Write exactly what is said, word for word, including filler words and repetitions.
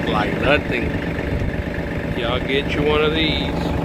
like nothing. Y'all get you one of these.